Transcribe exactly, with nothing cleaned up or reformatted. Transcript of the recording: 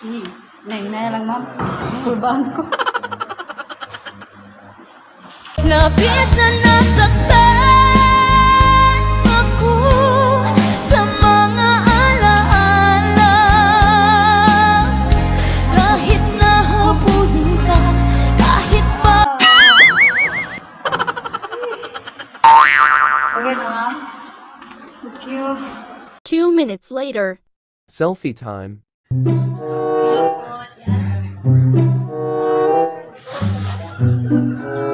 Neng na lang, ma'am. Kurbahan ko. Labis na nasaktan ako sa mga alaala. Kahit nahabulin ka, kahit pa. Okay na, ma'am. Thank you. Two minutes later. Selfie time. Hello po. Yan.